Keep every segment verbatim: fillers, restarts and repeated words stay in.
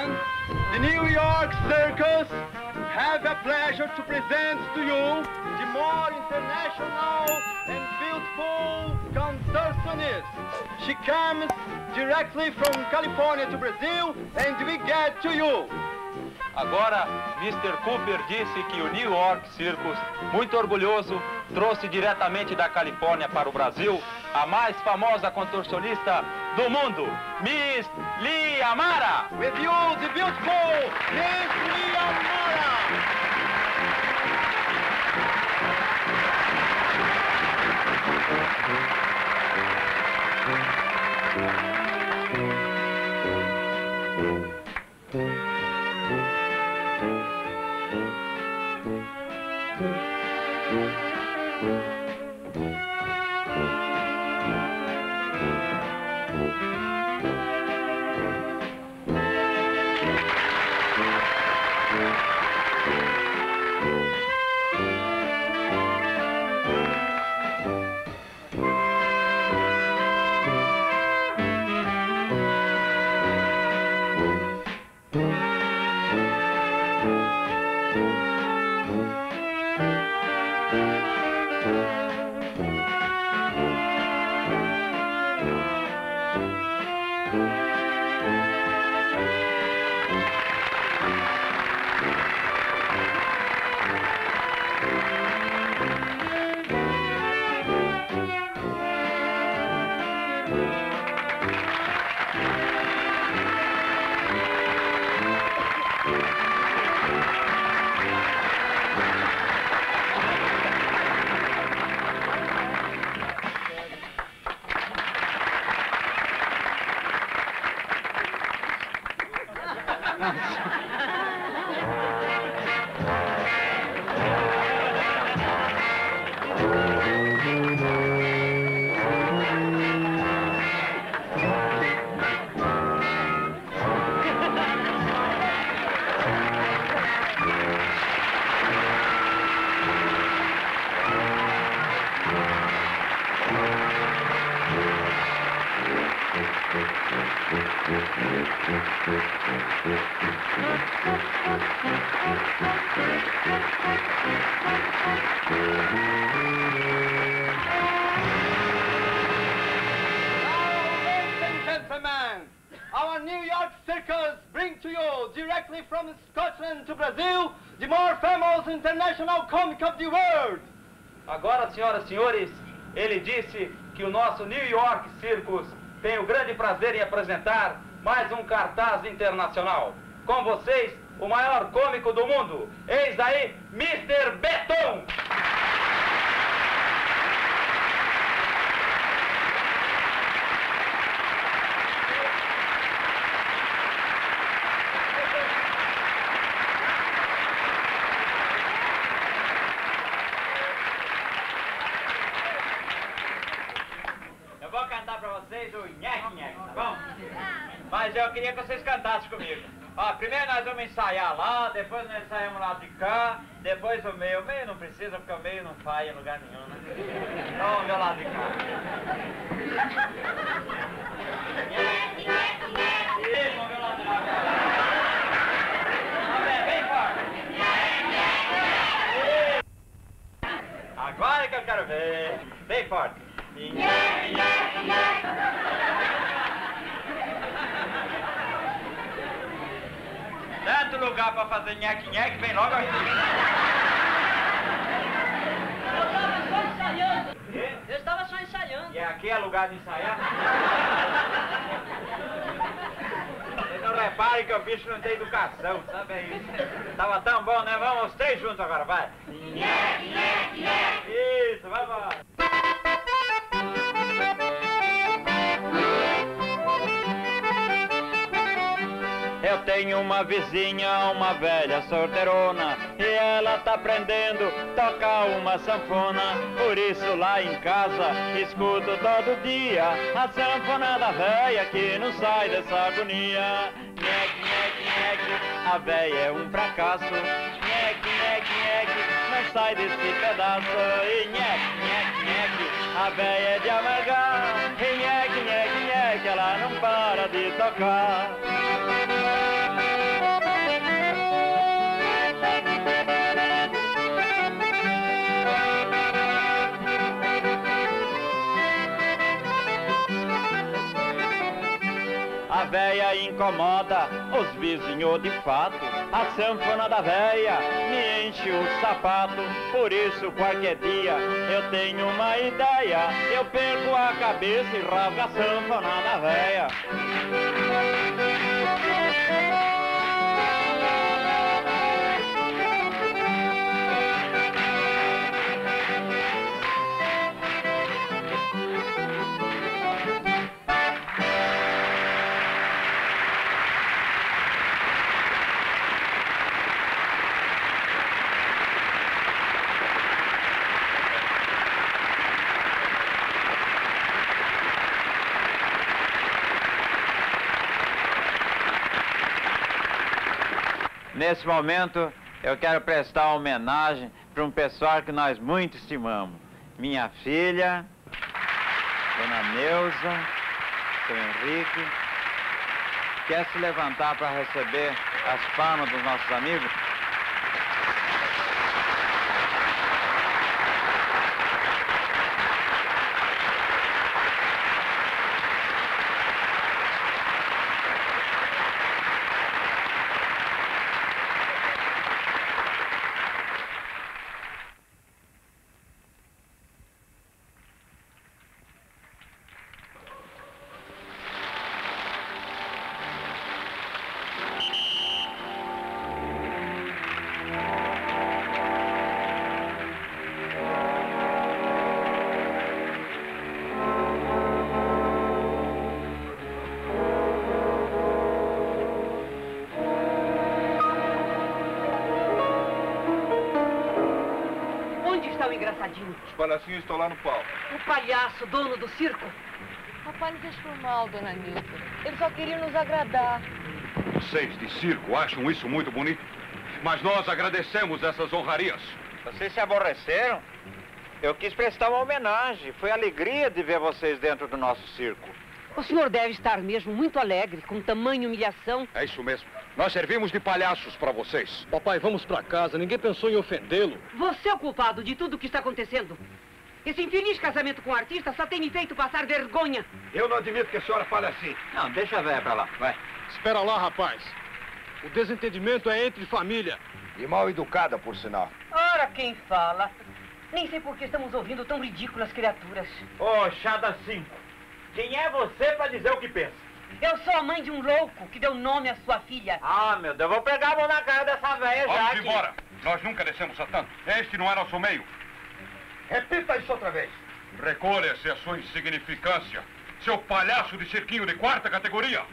gentlemen, the New York Circus have a pleasure to present to you the more international and beautiful contortionist. She comes directly from California to Brazil, and we get to you. Agora, mister Cooper disse que o New York Circus, muito orgulhoso, trouxe diretamente da Califórnia para o Brasil a mais famosa contorcionista do mundo, Miss Lee Amara. With you, the beautiful Miss Lee Amara. Our New York Circus bring to you, directly from Scotland to Brazil, the more famous international comic of the world. Agora, senhoras e senhores, ele disse que o nosso New York Circus tem o grande prazer em apresentar mais um cartaz internacional. Com vocês, o maior cômico do mundo. Eis aí, mister Beton! O nheque, nheque, tá bom? Mas eu queria que vocês cantassem comigo. Ó, primeiro nós vamos ensaiar lá, depois nós ensaiamos lá de cá, depois o meio. O meio não precisa, porque o meio não falha em lugar nenhum, né? Então o meu lado de cá. Nheque, nheque, nheque. Isso, o meu lado de cá. Vamos ver, bem forte. Nheque, nheque, nheque. Agora que eu quero ver. Bem forte. Nheque, nheque, nheque. Tanto lugar pra fazer nheque-nheque, vem logo aqui. Eu estava só ensaiando. Quê? Eu estava só ensaiando. E aqui é lugar de ensaiar? Vocês não reparem que o bicho não tem educação, sabe isso? Tava tão bom, né? Vamos os três juntos agora, vai. Nheque, nheque, nheque. Isso, vai embora. Eu tenho uma vizinha, uma velha solteirona, e ela tá aprendendo a tocar uma sanfona. Por isso lá em casa escuto todo dia a sanfona da velha que não sai dessa agonia. Nheque, nheque, nheque, a velha é um fracasso. Nheque, nheque, nheque, não sai desse pedaço. E nheque, nheque, nheque, a velha é de amargar. E nheque, nheque, nheque, ela não para de tocar. A véia incomoda os vizinhos de fato. A sanfona da véia me enche o sapato. Por isso qualquer dia eu tenho uma ideia. Eu perco a cabeça e rasgo a sanfona da véia. Nesse momento, eu quero prestar homenagem para um pessoal que nós muito estimamos. Minha filha, Dona Neuza, seu Henrique. Quer se levantar para receber as palmas dos nossos amigos? Engraçadinho. Os palhacinhos estão lá no palco. O palhaço, dono do circo. Papai não fez por mal, Dona Nilda. Ele só queria nos agradar. Vocês de circo acham isso muito bonito? Mas nós agradecemos essas honrarias. Vocês se aborreceram? Eu quis prestar uma homenagem. Foi alegria de ver vocês dentro do nosso circo. O senhor deve estar mesmo muito alegre com tamanha humilhação. É isso mesmo. Nós servimos de palhaços para vocês. Papai, vamos para casa. Ninguém pensou em ofendê-lo. Você é o culpado de tudo o que está acontecendo. Esse infeliz casamento com o artista só tem me feito passar vergonha. Eu não admito que a senhora fale assim. Não, deixa a véia pra lá, vai. Espera lá, rapaz. O desentendimento é entre família. E mal educada, por sinal. Ora, quem fala? Nem sei por que estamos ouvindo tão ridículas criaturas. Ô, oh, Chada cinco, quem é você pra dizer o que pensa? Eu sou a mãe de um louco que deu nome à sua filha. Ah, meu Deus, eu vou pegar a mão na cara dessa véia já. Vamos embora. Nós nunca descemos a tanto. Este não é nosso meio. Repita isso outra vez. Recolha-se a sua insignificância, seu palhaço de cirquinho de quarta categoria.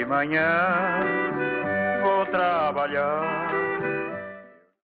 manhã vou trabalhar.